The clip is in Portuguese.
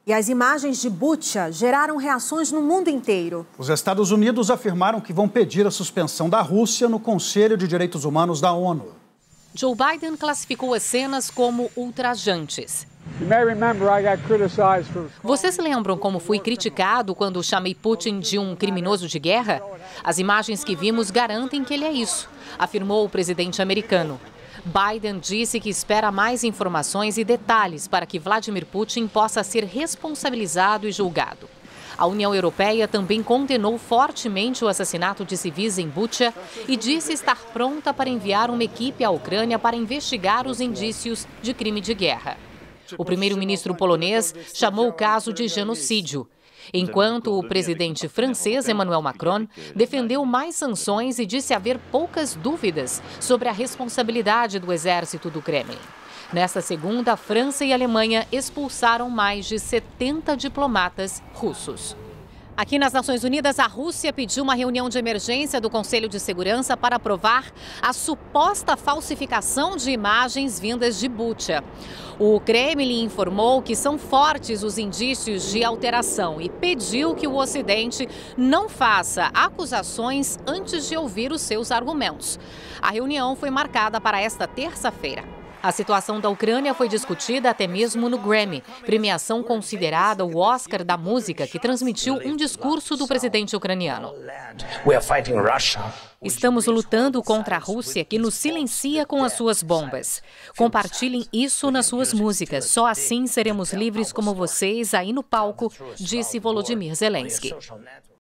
E as imagens de Bucha geraram reações no mundo inteiro. Os Estados Unidos afirmaram que vão pedir a suspensão da Rússia no Conselho de Direitos Humanos da ONU. Joe Biden classificou as cenas como ultrajantes. Vocês lembram como fui criticado quando chamei Putin de um criminoso de guerra? As imagens que vimos garantem que ele é isso, afirmou o presidente americano. Biden disse que espera mais informações e detalhes para que Vladimir Putin possa ser responsabilizado e julgado. A União Europeia também condenou fortemente o assassinato de civis em Bucha e disse estar pronta para enviar uma equipe à Ucrânia para investigar os indícios de crime de guerra. O primeiro-ministro polonês chamou o caso de genocídio, enquanto o presidente francês Emmanuel Macron defendeu mais sanções e disse haver poucas dúvidas sobre a responsabilidade do exército do Kremlin. Nesta segunda, a França e a Alemanha expulsaram mais de 70 diplomatas russos. Aqui nas Nações Unidas, a Rússia pediu uma reunião de emergência do Conselho de Segurança para aprovar a suposta falsificação de imagens vindas de Bucha. O Kremlin informou que são fortes os indícios de alteração e pediu que o Ocidente não faça acusações antes de ouvir os seus argumentos. A reunião foi marcada para esta terça-feira. A situação da Ucrânia foi discutida até mesmo no Grammy, premiação considerada o Oscar da música, que transmitiu um discurso do presidente ucraniano. Estamos lutando contra a Rússia, que nos silencia com as suas bombas. Compartilhem isso nas suas músicas. Só assim seremos livres como vocês aí no palco, disse Volodymyr Zelensky.